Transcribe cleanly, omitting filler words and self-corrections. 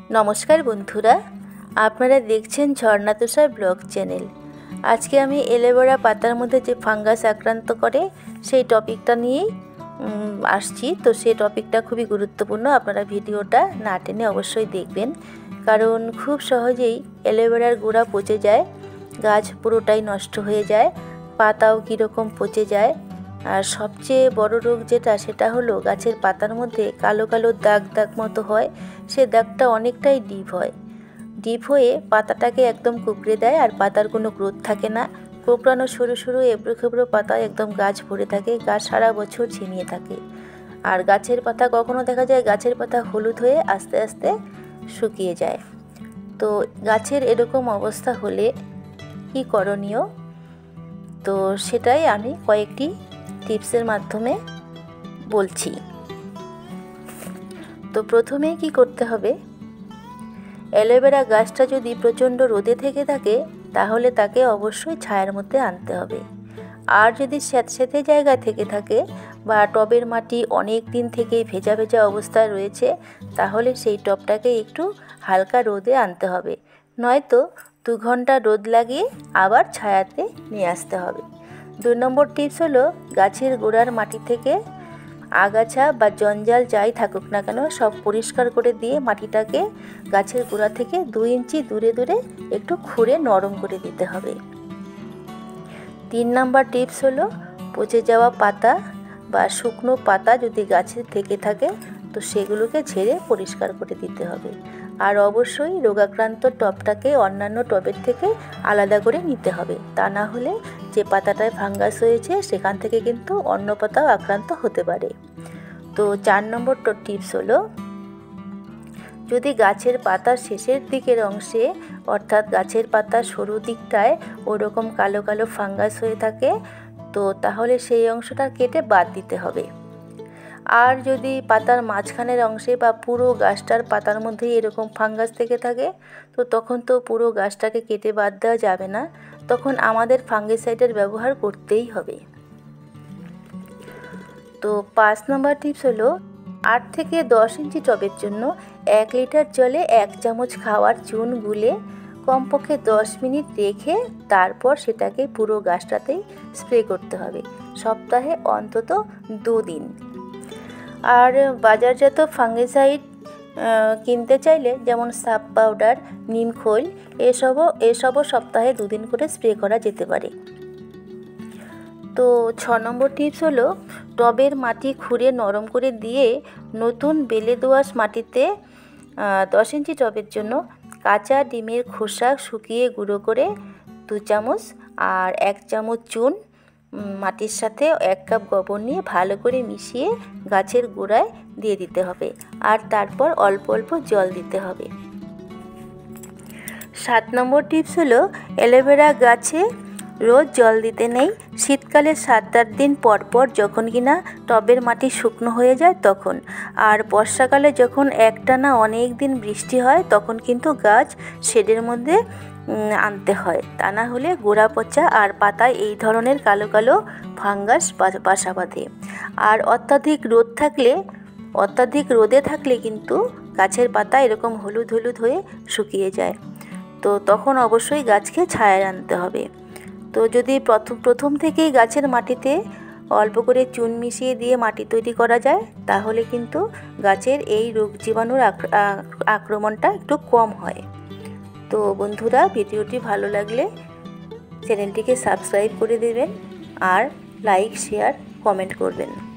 नमस्कार बंधुरा आपनारा देखছেন ঝর্ণা তুষার ব্লগ চ্যানেল। আজকে আমি এলোভেরা পাতার মধ্যে যে ফাঙ্গাস আক্রান্ত করে সেই টপিকটা নিয়েই আসছি। তো সেই টপিকটা খুবই গুরুত্বপূর্ণ, আপনারা ভিডিওটা না টেনে অবশ্যই দেখবেন, কারণ খুব সহজেই এলোভেরার গোড়া পচে যায়, গাছ পুরোটাই নষ্ট হয়ে যায়, পাতাও কীরকম পচে যায়। আর সবচেয়ে বড় রোগ যেটা, সেটা হলো গাছের পাতার মধ্যে কালো কালো দাগ দাগ মতো হয়। সে দাগটা অনেকটাই ডিপ হয়, ডিপ হয়ে পাতাটাকে একদম কুঁকড়ে দেয়, আর পাতার কোনো গ্রোথ থাকে না। কোঁকড়ানো সরু সরু এবড়ো খেবড়ো পাতা একদম গাছ ভরে থাকে, গাছ সারা বছর ঝিমিয়ে থাকে। আর গাছের পাতা কখনো দেখা যায় গাছের পাতা হলুদ হয়ে আস্তে আস্তে শুকিয়ে যায়। তো গাছের এরকম অবস্থা হলে কি করণীয়, তো সেটাই আমি কয়েকটি টিপসের মাধ্যমে বলছি। তো প্রথমে কি করতে হবে, অ্যালোভেরা গাছটা যদি প্রচণ্ড রোদে থেকে থাকে তাহলে তাকে অবশ্যই ছায়ার মধ্যে আনতে হবে। আর যদি স্যাঁতসেঁতে জায়গা থেকে থাকে বা টবের মাটি অনেক দিন থেকেই ভেজা ভেজা অবস্থায় রয়েছে, তাহলে সেই টবটাকে একটু হালকা রোদে আনতে হবে, নয়তো 2 ঘন্টা রোদ লাগিয়ে আবার ছায়াতে নিয়ে আসতে হবে। 2 নম্বর টিপস হলো, গাছের গোড়ার মাটি থেকে আগাছা বা জঞ্জাল যাই থাকুক না কেন সব পরিষ্কার করে দিয়ে মাটিটাকে গাছের গোড়া থেকে 2 ইঞ্চি দূরে দূরে একটু খুঁড়ে নরম করে দিতে হবে। 3 নম্বর টিপস হলো, পচে যাওয়া পাতা বা শুকনো পাতা যদি গাছে থেকে থাকে তো সেগুলোকে ঝেড়ে পরিষ্কার করে দিতে হবে। আর অবশ্যই রোগাক্রান্ত টবটাকে অন্যান্য টবের থেকে আলাদা করে নিতে হবে, তা না হলে যে পাতাটায় ফাঙ্গাস হয়েছে সেখান থেকে কিন্তু অন্য পাতাও আক্রান্ত হতে পারে। তো 4 নম্বর টিপস হলো, যদি গাছের পাতার শেষের দিকের অংশে অর্থাৎ গাছের পাতার সরু দিকটায় ওরকম কালো কালো ফাঙ্গাস হয়ে থাকে তো তাহলে সেই অংশটা কেটে বাদ দিতে হবে। আর যদি পাতার মাঝখানের অংশে বা পুরো গাছটার পাতার মধ্যেই এরকম ফাঙ্গাস থেকে থাকে তো তখন তো পুরো গাছটাকে কেটে বাদ দেওয়া যাবে না, তখন আমাদের ফাঙ্গিসাইডের ব্যবহার করতেই হবে। তো 5 নম্বর টিপস হলো, 8 থেকে 10 ইঞ্চি টবের জন্য 1 লিটার জলে 1 চামচ খাওয়ার চুন গুলে কমপক্ষে 10 মিনিট রেখে তারপর সেটাকে পুরো গাছটাতেই স্প্রে করতে হবে, সপ্তাহে অন্তত 2 দিন। আর বাজারজাত ফাঙ্গিসাইড কিনতে চাইলে যেমন সাপ পাউডার, নিম খোল এসবও সপ্তাহে 2 দিন করে স্প্রে করা যেতে পারে। তো 6 নম্বর টিপস হলো, টবের মাটি খুঁড়ে নরম করে দিয়ে নতুন বেলে দোআঁশ মাটিতে 10 ইঞ্চি টবের জন্য কাঁচা ডিমের খোসা শুকিয়ে গুঁড়ো করে 2 চামচ আর 1 চামচ চুন মাটির সাথে 1 কাপ গোবর নিয়ে ভালো করে মিশিয়ে গাছের গোড়ায় দিয়ে দিতে হবে, আর তারপর অল্প অল্প জল দিতে হবে। 7 নম্বর টিপস হলো, অ্যালোভেরা গাছে রোজ জল দিতে নেই, শীতকালে 7-8 দিন পর পর যখন কিনা টবের মাটি শুকনো হয়ে যায় তখন। আর বর্ষাকালে যখন একটানা অনেক দিন বৃষ্টি হয় তখন কিন্তু গাছ শেডের মধ্যে আনতে হয়, তা না হলে গোড়া পচা আর পাতায় এই ধরনের কালো কালো ফাঙ্গাস বাসা বাঁধে। আর অত্যাধিক রোদে থাকলে কিন্তু গাছের পাতা এরকম হলুদ হলুদ হয়ে শুকিয়ে যায়, তো তখন অবশ্যই গাছকে ছায়ায় আনতে হবে। তো যদি প্রথম থেকেই গাছের মাটিতে অল্প করে চুন মিশিয়ে দিয়ে মাটি তৈরি করা যায় তাহলে কিন্তু গাছের এই রোগ জীবাণুর আক্রমণটা একটু কম হয়। তো বন্ধুরা, ভিডিওটি ভালো লাগলে চ্যানেলটিকে সাবস্ক্রাইব করে দেবেন আর লাইক, শেয়ার, কমেন্ট করবেন।